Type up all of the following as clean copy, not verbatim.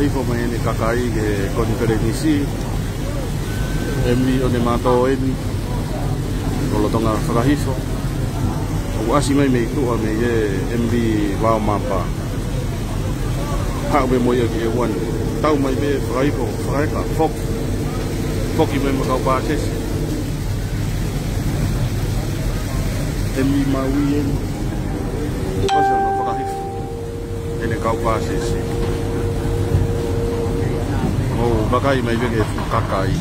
whakahifo mai ene kakai ke konferenisi MV o ne mātou eni o lotonga whakahifo o asi mai mei tua me e MV wao mapa hao me moia ki e wan tau mai me whakahifo whakaika foki mai makau pātesi MV maui eni wasa no whakahifo ene kau pātesi o bakai mai vege kakai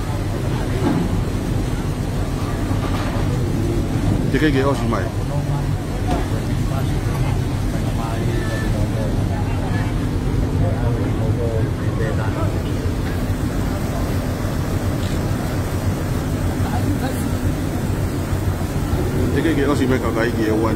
te keke osi mai te keke osi mai kakai ki e wan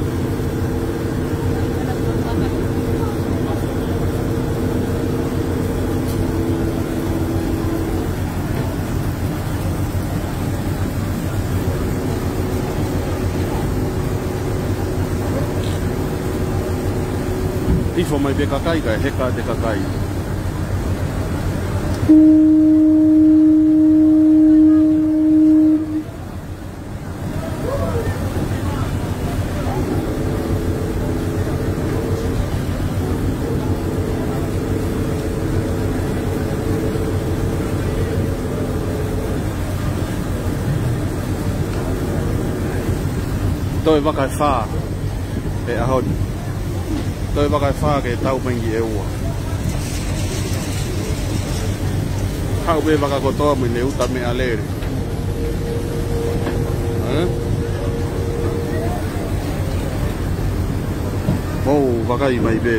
Tifo mai be kakai kai heka te kakai. Tôi wakai wha e ahon. Tôi wakai wha ke tau mengi e ua. Hau be wakakotoa me ne uta me alere. Oh, wakai mai be.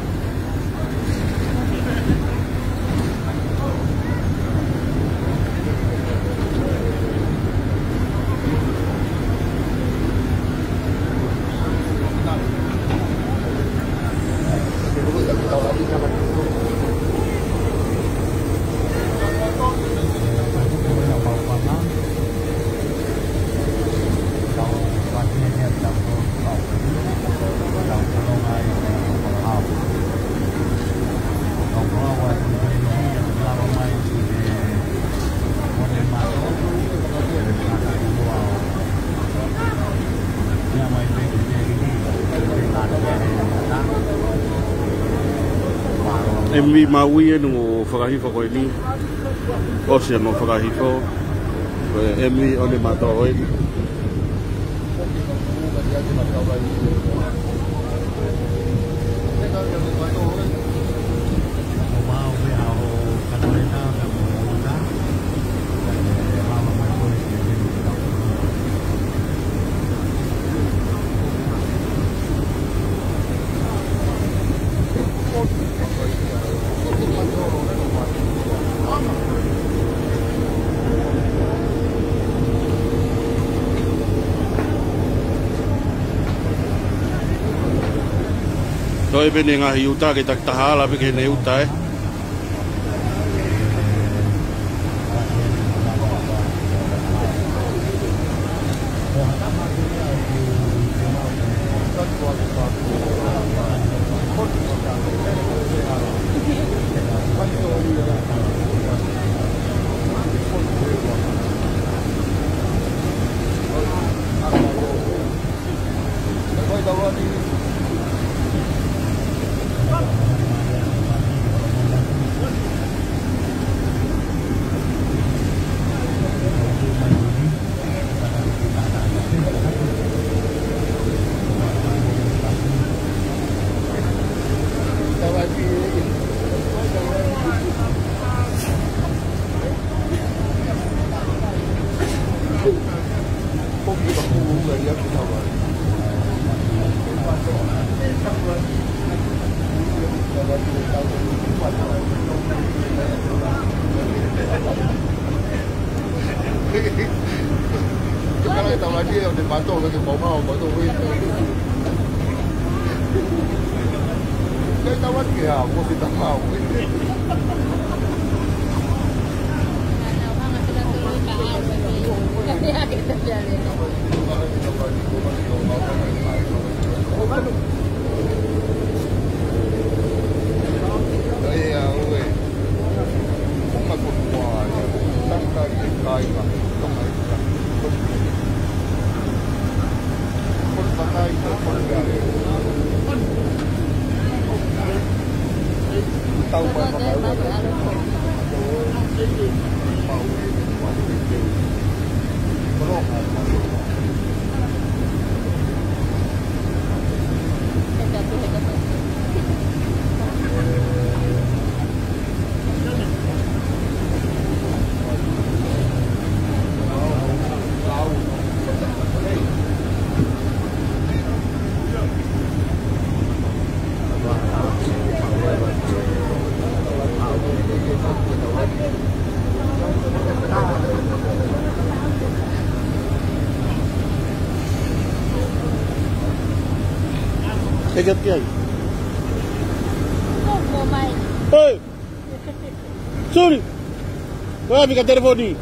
MV maui e no whakahifo koe ni Osia no whakahifo MV o ne mātou e ni Toi bene ngahi uta ke tak tahala pe ke ne uta Iya, Take it here. Como mai? Hey! Sorry! Wala ka telefone ni?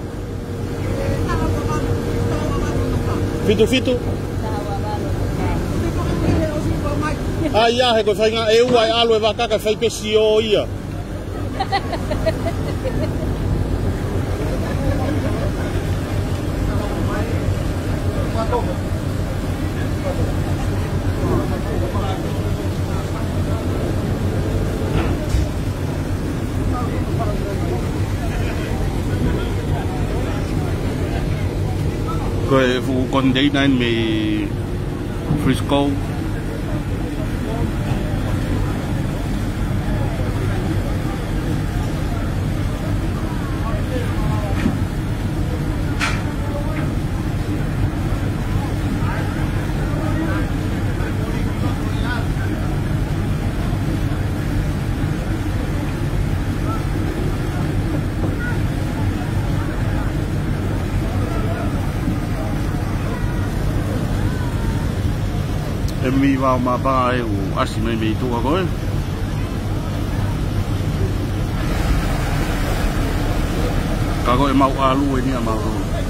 Fito. Ai ia he ko fai nga eu ai alo e waka ka fai pesio ia. Koe fu container me Frisco. E mi wa ma ba e o asi mai me tu ko e ka ko e mau alu e ni a mau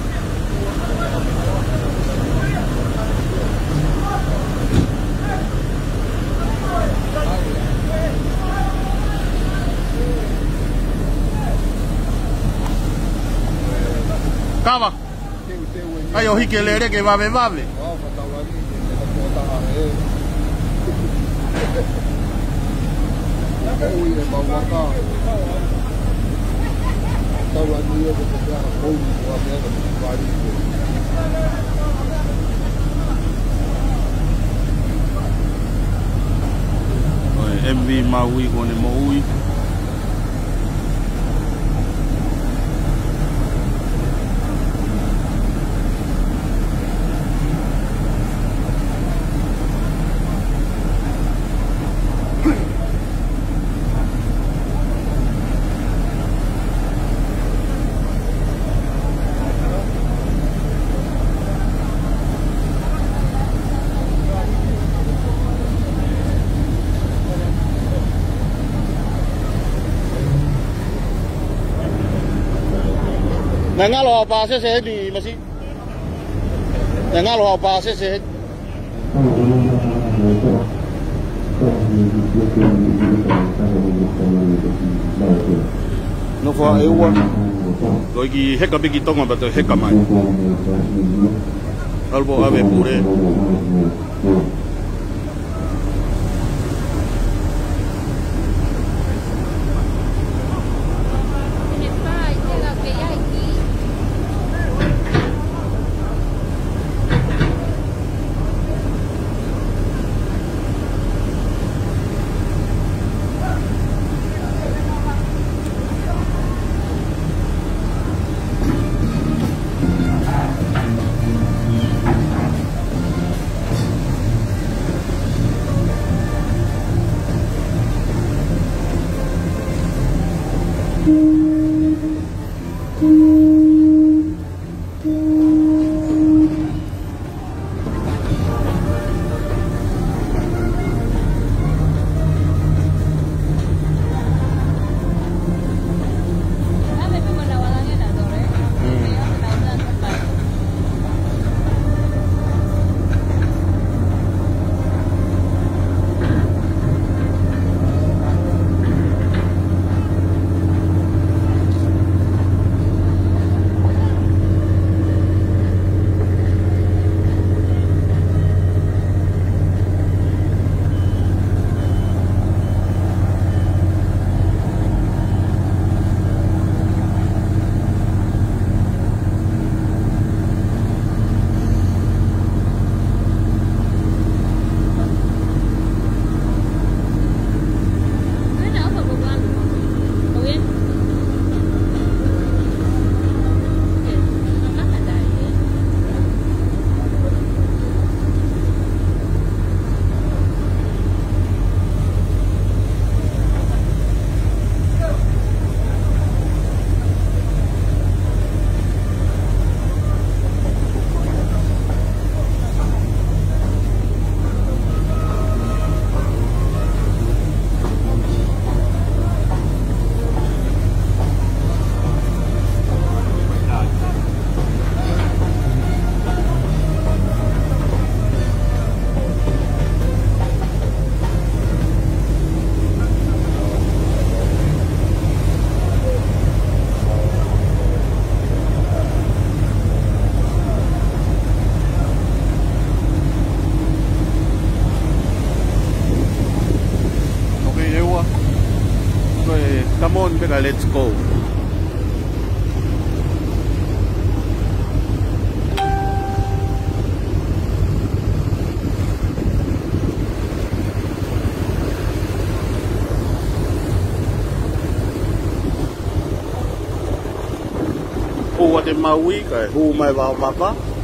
Kava ai o hike lere ke va be MV Maui con el Maui. Nanga lo apa se di masih. Nanga lo apa se. No fa eu wa. Lagi heka bigi tonga bato heka mai. Albo ave pure. o te maui kai hu mai wa papa